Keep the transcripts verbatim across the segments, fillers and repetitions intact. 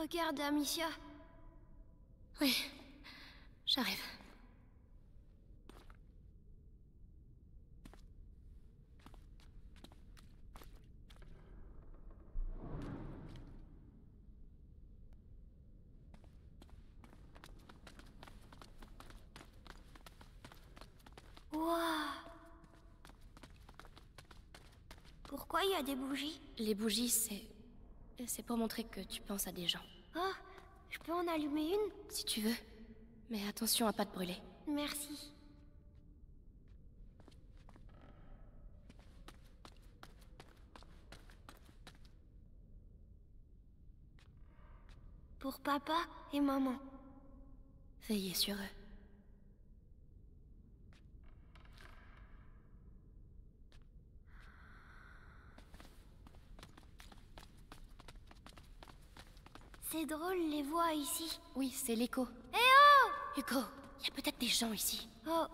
Regarde, Amicia. Oui, j'arrive. Waouh! Pourquoi il y a des bougies? Les bougies, c'est... c'est pour montrer que tu penses à des gens. Oh, je peux en allumer une? Si tu veux. Mais attention à pas te brûler. Merci. Pour papa et maman. Veillez sur eux. C'est drôle les voix ici. Oui, c'est l'écho. Eh oh! Hugo, il y a peut-être des gens ici. Oh,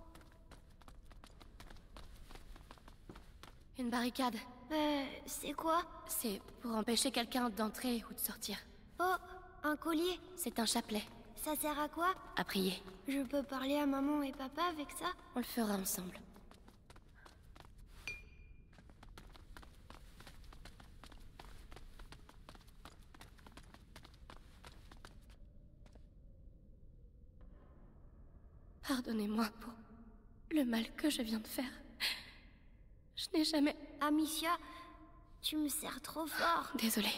Une barricade. euh, c'est quoi? C'est pour empêcher quelqu'un d'entrer ou de sortir. Oh, un collier. C'est un chapelet. Ça sert à quoi? À prier. Je peux parler à maman et papa avec ça? On le fera ensemble. Pardonnez-moi pour le mal que je viens de faire. Je n'ai jamais... Amicia, tu me serres trop fort. Désolée.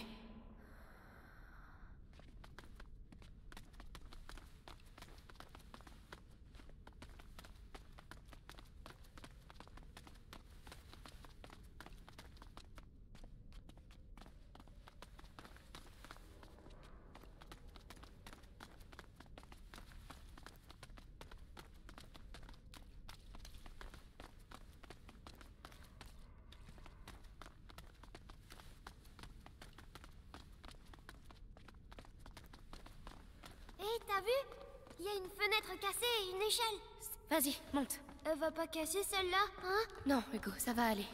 Hé, t'as vu? Il y a une fenêtre cassée et une échelle. Vas-y, monte. Elle va pas casser celle-là, hein? Non, Hugo, ça va aller.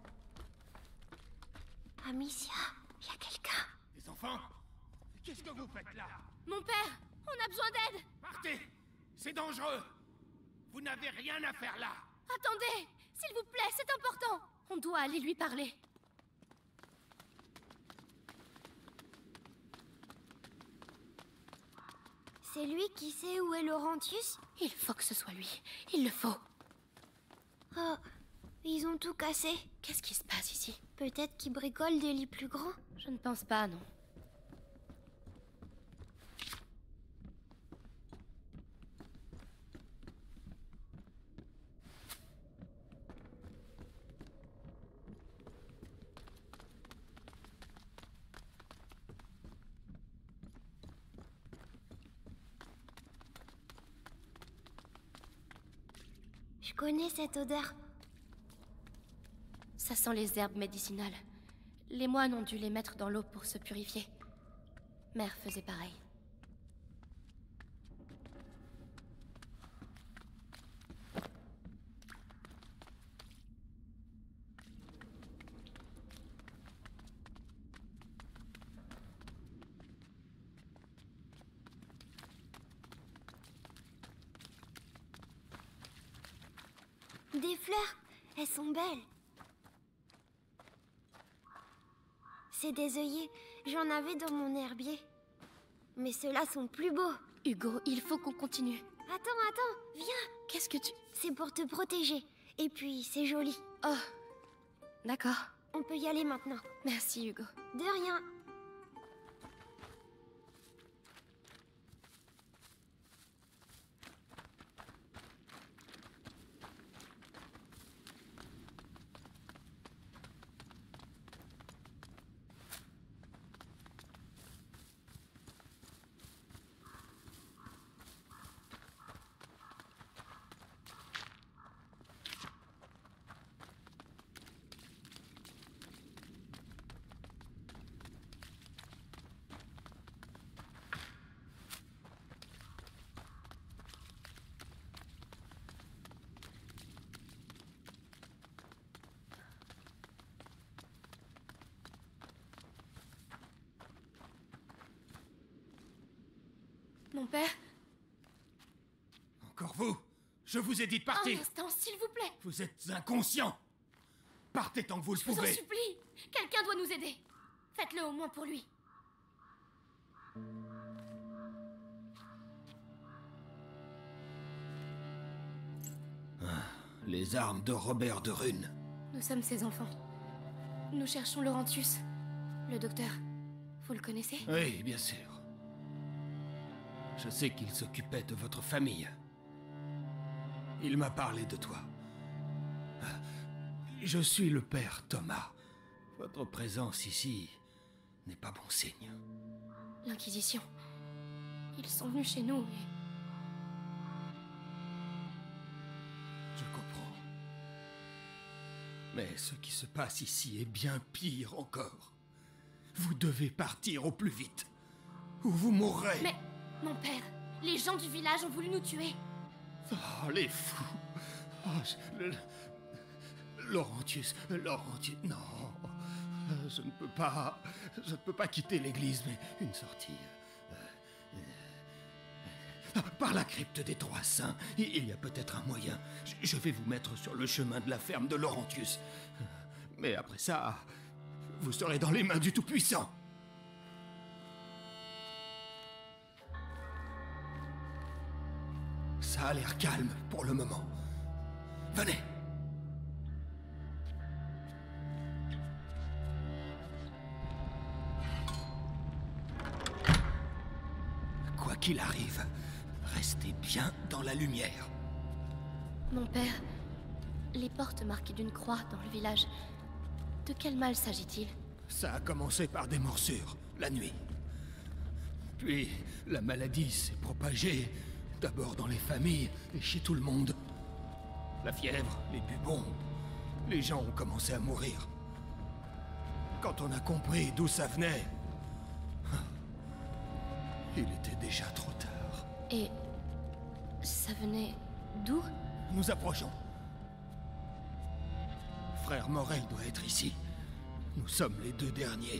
Amicia, il y a quelqu'un. Les enfants, qu'est-ce que vous faites là? Mon père, on a besoin d'aide. Partez! C'est dangereux! Vous n'avez rien à faire là! Attendez, s'il vous plaît, c'est important. On doit aller lui parler. C'est lui qui sait où est Laurentius? Il faut que ce soit lui. Il le faut. Oh, ils ont tout cassé. Qu'est-ce qui se passe ici? Peut-être qu'ils bricolent des lits plus grands. Je ne pense pas, non. Je connais cette odeur. Ça sent les herbes médicinales. Les moines ont dû les mettre dans l'eau pour se purifier. Mère faisait pareil. Des fleurs, elles sont belles. C'est des œillets, j'en avais dans mon herbier. Mais ceux-là sont plus beaux. Hugo, il faut qu'on continue. Attends, attends, viens. Qu'est-ce que tu... C'est pour te protéger. Et puis, c'est joli. Oh, d'accord. On peut y aller maintenant. Merci, Hugo. De rien. Mon père? Encore vous? Je vous ai dit de Un partir. instant, s'il vous plaît. Vous êtes inconscient. Partez tant que vous le Je vous en pouvez. supplie. Quelqu'un doit nous aider. Faites-le au moins pour lui. Les armes de Robert de Rune. Nous sommes ses enfants. Nous cherchons Laurentius. Le docteur. Vous le connaissez? Oui, bien sûr. Je sais qu'il s'occupait de votre famille. Il m'a parlé de toi. Je suis le père Thomas. Votre présence ici n'est pas bon signe. L'Inquisition. Ils sont venus chez nous et... Je comprends. Mais ce qui se passe ici est bien pire encore. Vous devez partir au plus vite, ou vous mourrez. Mais, mon père, les gens du village ont voulu nous tuer. Oh, les fous. Oh, je- le- Laurentius, Laurentius, non. Je ne peux pas, je ne peux pas quitter l'église, mais une sortie... euh, euh, par la crypte des Trois Saints, il y a peut-être un moyen. Je- Je vais vous mettre sur le chemin de la ferme de Laurentius. Mais après ça, vous serez dans les mains du Tout-Puissant. Ça a l'air calme pour le moment. Venez. Quoi qu'il arrive, restez bien dans la lumière. Mon père, les portes marquées d'une croix dans le village. De quel mal s'agit-il? Ça a commencé par des morsures, la nuit. Puis, la maladie s'est propagée, d'abord dans les familles et chez tout le monde. La fièvre, les bubons, les gens ont commencé à mourir. Quand on a compris d'où ça venait, il était déjà trop tard. Et... ça venait d'où? Nous approchons. Frère Morel doit être ici. Nous sommes les deux derniers.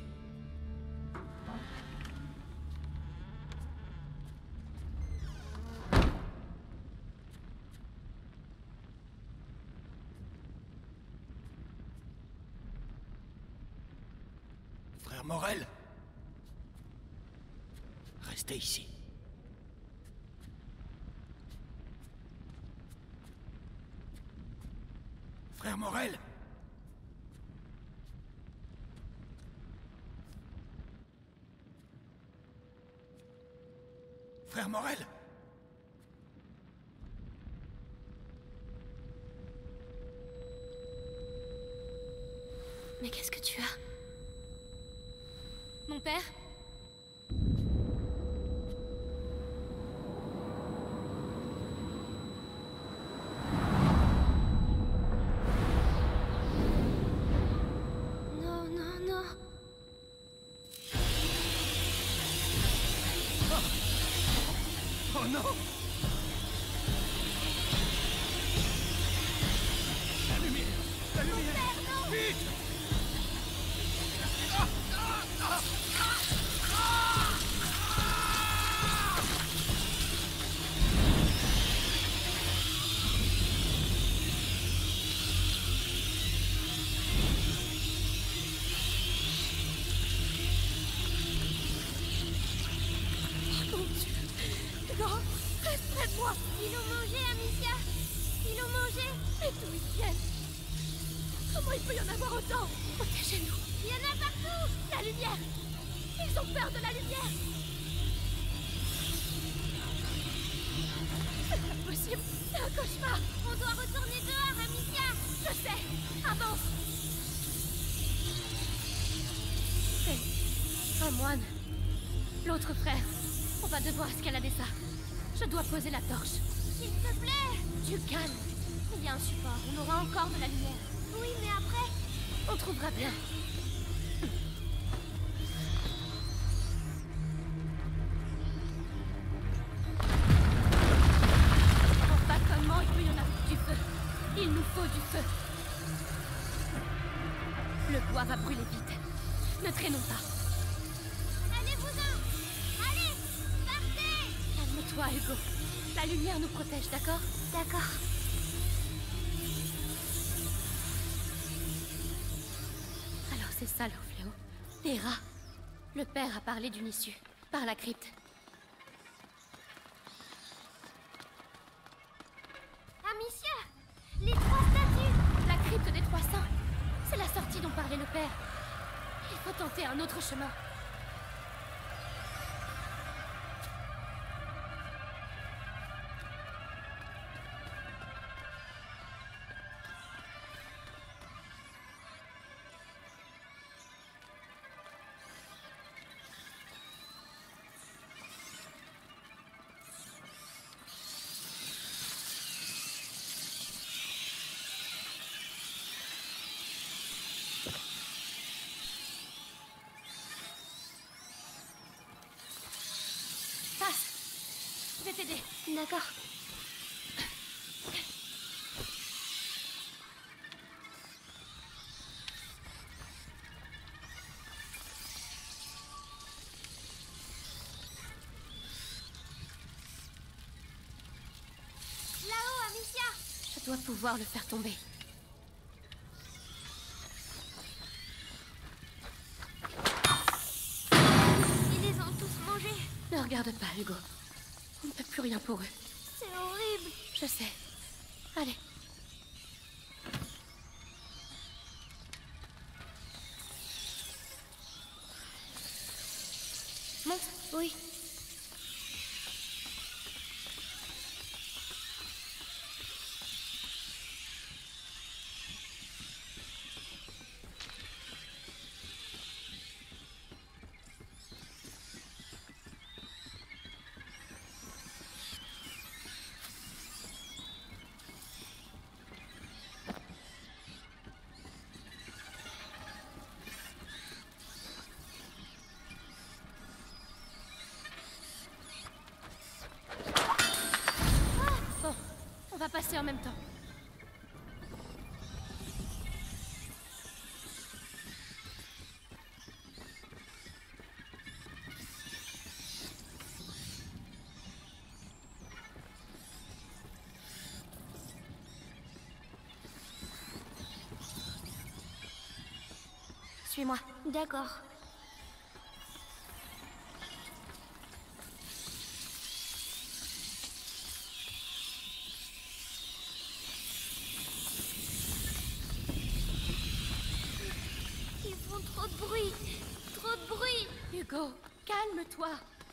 Frère Morel, restez ici. Frère Morel! Frère Morel! Mais qu'est-ce que tu as? Mon père? Non, non, non. Oh non! La lumière! La lumière! Vite! Mon Dieu! Non! Reste près de moi! Ils l'ont mangé, Amicia. Ils l'ont mangé. Mais d'où ils viennent? Comment il peut y en avoir autant? Protégez-nous! Il y en a partout. La lumière! Ils ont peur de la lumière! C'est pas possible! C'est un cauchemar! On doit retourner dehors, Amicia. Je sais! Avance! C'est un moine. L'autre frère. On va devoir escalader ça. Je dois poser la torche. S'il te plaît. Du calme. Il y a un support. On aura encore de la lumière. Oui, mais après... On trouvera bien. Je comprends pas comment il peut y en avoir du feu. Il nous faut du feu. Le bois va brûler vite. Ne traînons pas. Allez-vous-en. Allez, partez. La Calme-toi, Hugo. La lumière nous protège, d'accord? D'accord. Alors c'est ça, leur fléau. Des rats. Le père a parlé d'une issue. Par la crypte. Amicia! Les trois statues! La crypte des Trois Saints. C'est la sortie dont parlait le père. Il faut tenter un autre chemin. Passe. Je vais t'aider. D'accord. Là-haut, Amicia! Je dois pouvoir le faire tomber. Ils les ont tous mangés. Ne regarde pas, Hugo. On ne peut plus rien pour eux. C'est horrible. Je sais. Allez. Monte. Oui. Bon, on va passer en même temps. Suis-moi. D'accord. Ils font trop de bruit. Trop de bruit. Hugo, calme-toi.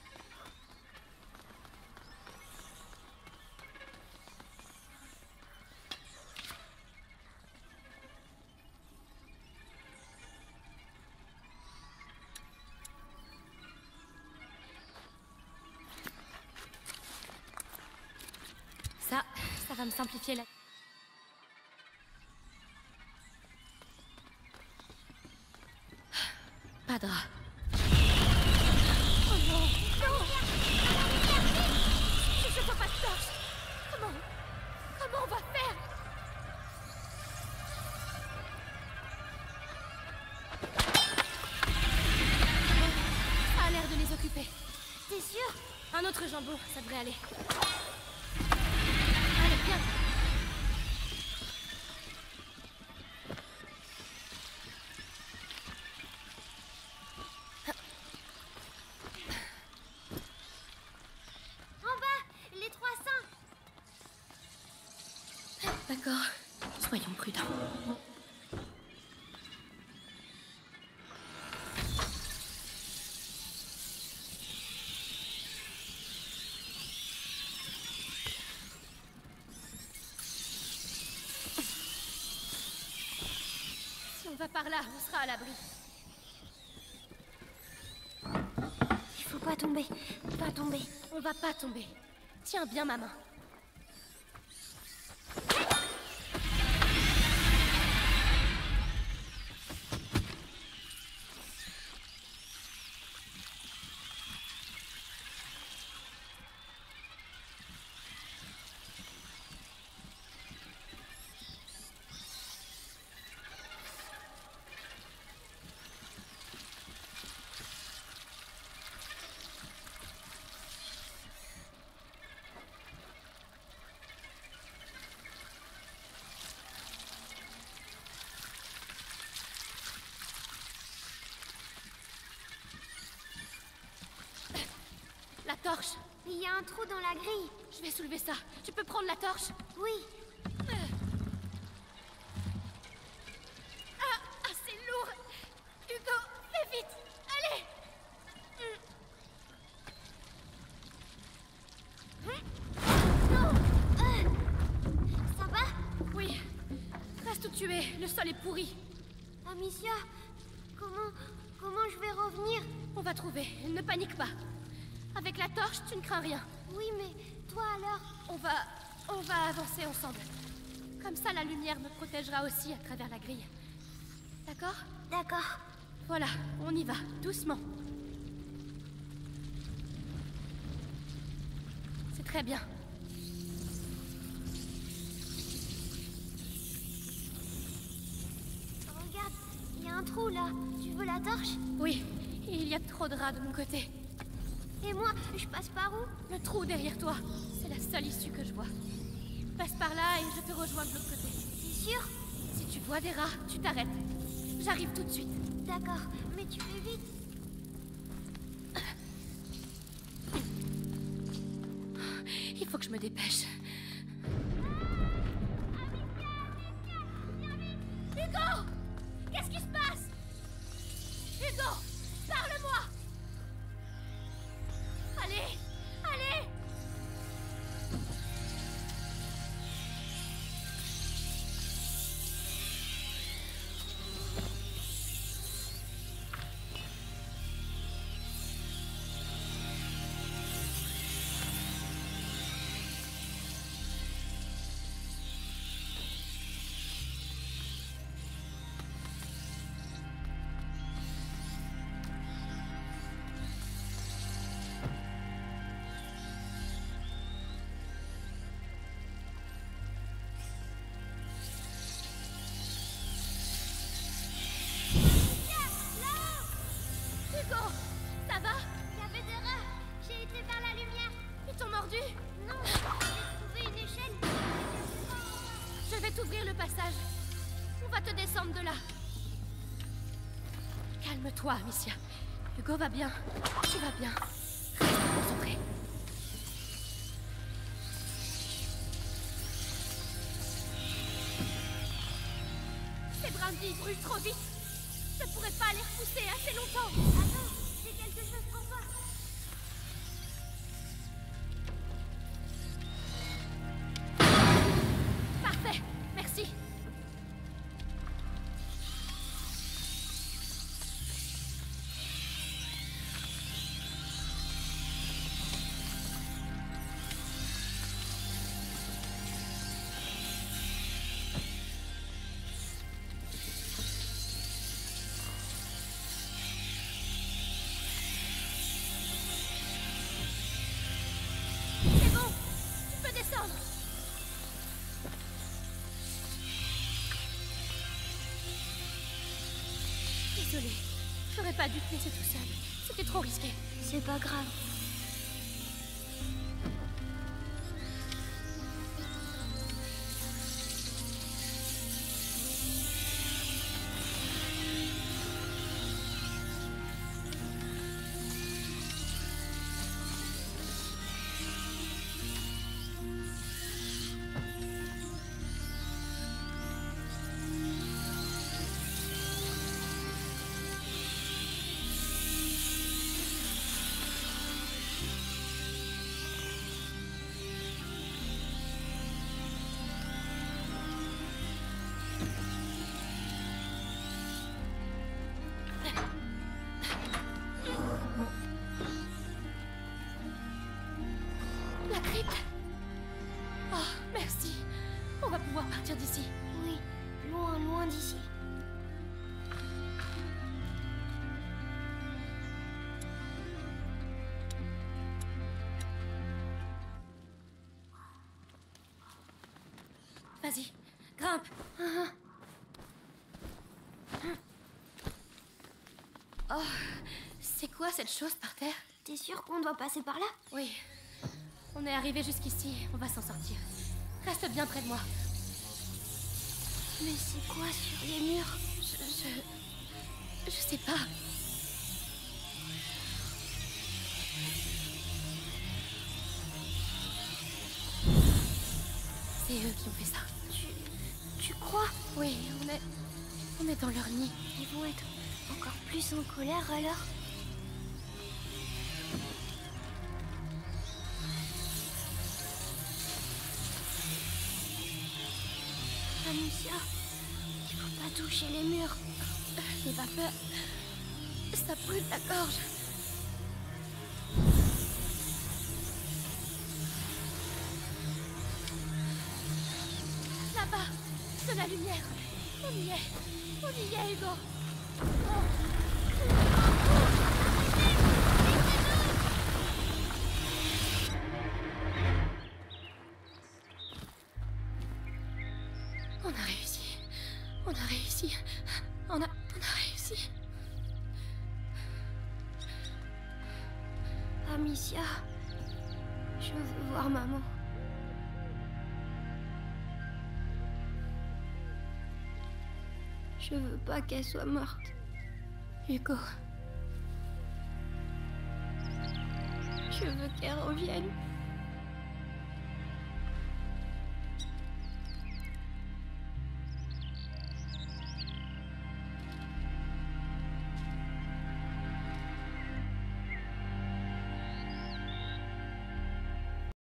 Ça, ça va me simplifier la... Pas de drap. Oh non! Non! Je ne vois pas de torche! Comment... Comment on va faire? Ça a l'air de les occuper. T'es sûr? Un autre jambon, ça devrait aller. Allez, viens! En bas, les Trois Saints. D'accord. Soyons prudents. Si on va par là, on sera à l'abri. Il faut pas tomber. Pas tomber. On va pas tomber. Tiens bien ma main. torche. Il y a un trou dans la grille. Je vais soulever ça. Tu peux prendre la torche? Oui. Ah, ah c'est lourd. Hugo, fais vite. Allez. Non. Euh, Ça va? Oui. Reste où tu es. Le sol est pourri. Amicia, comment... comment je vais revenir? On va trouver. Ne panique pas. Avec la torche, tu ne crains rien. Oui, mais toi alors? On va... on va avancer ensemble. Comme ça, la lumière me protégera aussi à travers la grille. D'accord? D'accord. Voilà, on y va, doucement. C'est très bien. Regarde, il y a un trou là. Tu veux la torche? Oui, il y a trop de rats de mon côté. Et moi, je passe par où? Le trou derrière toi, c'est la seule issue que je vois. Passe par là et je te rejoins de l'autre côté. T'es sûr? Si tu vois des rats, tu t'arrêtes. J'arrive tout de suite. D'accord, mais tu fais vite. Il faut que je me dépêche. Hugo! Qu'est-ce qui se passe? Hugo! Parle-moi! Allez! Allez! Hugo! Ça va? Il y avait des rats. J'ai été vers la lumière. Ils t'ont mordu? Non, j'ai trouvé une échelle. Je vais t'ouvrir le passage. On va te descendre de là. Calme-toi, Amicia. Hugo va bien. Tu vas bien. Reste concentré. Ces brindilles brûlent trop vite. Je pourrais pas les repousser assez longtemps. Attends, j'ai quelque chose pour toi. Parfait. Merci. C'est bon. Tu peux descendre. Désolée. J'aurais pas dû te laisser tout seul. C'était trop risqué. C'est pas grave. La crypte. Oh, merci. On va pouvoir partir d'ici. Oui, loin, loin d'ici. Vas-y, grimpe. Oh, c'est quoi cette chose par terre? T'es sûr qu'on doit passer par là? Oui. On est arrivé jusqu'ici, on va s'en sortir. Reste bien près de moi. Mais c'est quoi sur les murs? Je... je... Je sais pas. fait ça. Tu... tu crois? Oui, on est... on est dans leur nid. Ils vont être encore plus en colère alors? Amicia, il faut pas toucher les murs. Les vapeurs... ça brûle la gorge. Là-bas, de la lumière. On y est. On y est, Hugo. Oh. On a réussi. On a réussi. On a... on a réussi. Amicia, je veux voir maman. Je veux pas qu'elle soit morte. Hugo, Je veux qu'elle revienne.